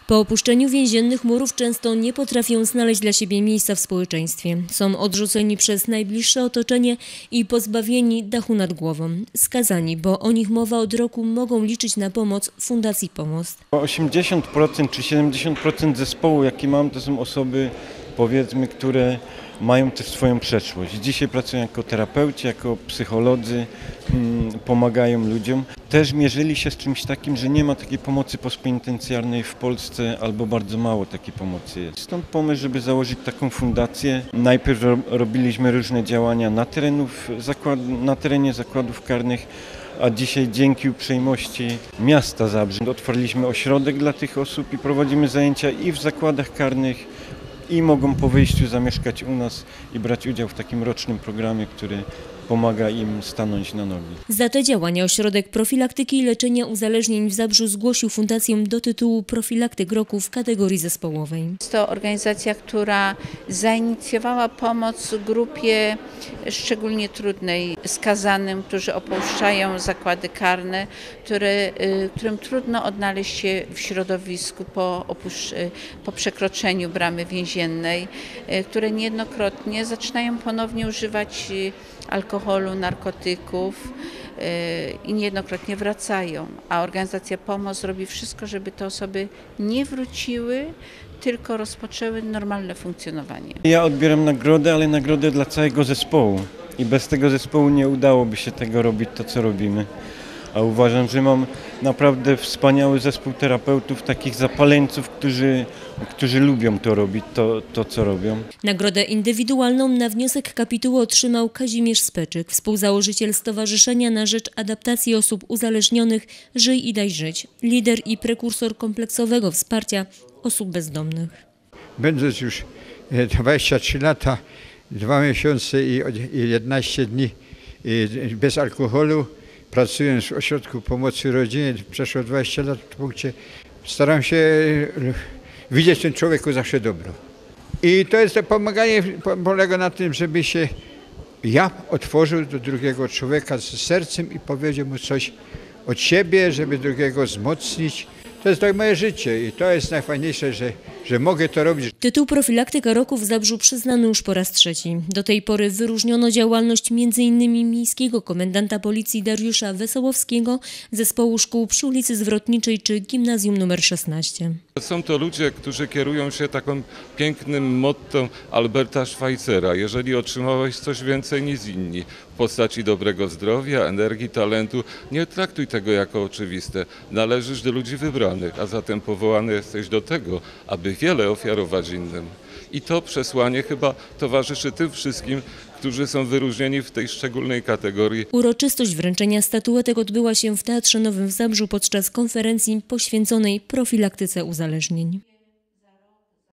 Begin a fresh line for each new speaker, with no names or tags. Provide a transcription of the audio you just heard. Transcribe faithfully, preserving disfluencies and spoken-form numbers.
Po opuszczeniu więziennych murów często nie potrafią znaleźć dla siebie miejsca w społeczeństwie. Są odrzuceni przez najbliższe otoczenie i pozbawieni dachu nad głową. Skazani, bo o nich mowa od roku, mogą liczyć na pomoc Fundacji Pomost.
osiemdziesiąt procent czy siedemdziesiąt procent zespołu, jaki mam, to są osoby, powiedzmy, które mają też swoją przeszłość. Dzisiaj pracują jako terapeuci, jako psycholodzy, hmm, pomagają ludziom. Też mierzyli się z czymś takim, że nie ma takiej pomocy postpenitencjarnej w Polsce albo bardzo mało takiej pomocy jest. Stąd pomysł, żeby założyć taką fundację. Najpierw robiliśmy różne działania na, terenów, zakład, na terenie zakładów karnych, a dzisiaj dzięki uprzejmości miasta Zabrze otworzyliśmy ośrodek dla tych osób i prowadzimy zajęcia i w zakładach karnych, i mogą po wyjściu zamieszkać u nas i brać udział w takim rocznym programie, który pomaga im stanąć na nogi.
Za te działania Ośrodek Profilaktyki i Leczenia Uzależnień w Zabrzu zgłosił fundację do tytułu Profilaktyk Roku w kategorii zespołowej.
Jest to organizacja, która zainicjowała pomoc grupie szczególnie trudnej, skazanym, którzy opuszczają zakłady karne, które, którym trudno odnaleźć się w środowisku po, opusz- po przekroczeniu bramy więziennej, które niejednokrotnie zaczynają ponownie używać alkoholu, narkotyków i niejednokrotnie wracają, a organizacja Pomoc robi wszystko, żeby te osoby nie wróciły, tylko rozpoczęły normalne funkcjonowanie.
Ja odbieram nagrodę, ale nagrodę dla całego zespołu i bez tego zespołu nie udałoby się tego robić, to co robimy. A uważam, że mam naprawdę wspaniały zespół terapeutów, takich zapaleńców, którzy, którzy lubią to robić, to, to co robią.
Nagrodę indywidualną na wniosek kapituły otrzymał Kazimierz Speczyk, współzałożyciel Stowarzyszenia na rzecz Adaptacji Osób Uzależnionych Żyj i daj żyć, lider i prekursor kompleksowego wsparcia osób bezdomnych.
Będąc już dwadzieścia trzy lata, dwa miesiące i jedenaście dni bez alkoholu, pracując w Ośrodku Pomocy Rodzinie, przeszło dwadzieścia lat w punkcie, staram się widzieć w tym człowieku zawsze dobro. I to jest to pomaganie, polega na tym, żeby się ja otworzył do drugiego człowieka z sercem i powiedział mu coś od siebie, żeby drugiego wzmocnić. To jest tak moje życie i to jest najfajniejsze, że, że mogę to robić.
Tytuł Profilaktyka Roku w Zabrzu przyznano już po raz trzeci. Do tej pory wyróżniono działalność między innymi miejskiego komendanta policji Dariusza Wesołowskiego, zespołu szkół przy ulicy Zwrotniczej czy gimnazjum numer szesnaście.
Są to ludzie, którzy kierują się takim pięknym motto Alberta Schweitzera. Jeżeli otrzymałeś coś więcej niż inni w postaci dobrego zdrowia, energii, talentu, nie traktuj tego jako oczywiste. Należysz do ludzi wybranych, a zatem powołany jesteś do tego, aby wiele ofiarować innym. I to przesłanie chyba towarzyszy tym wszystkim, którzy są wyróżnieni w tej szczególnej kategorii.
Uroczystość wręczenia statuetek odbyła się w Teatrze Nowym w Zabrzu podczas konferencji poświęconej profilaktyce uzależnień.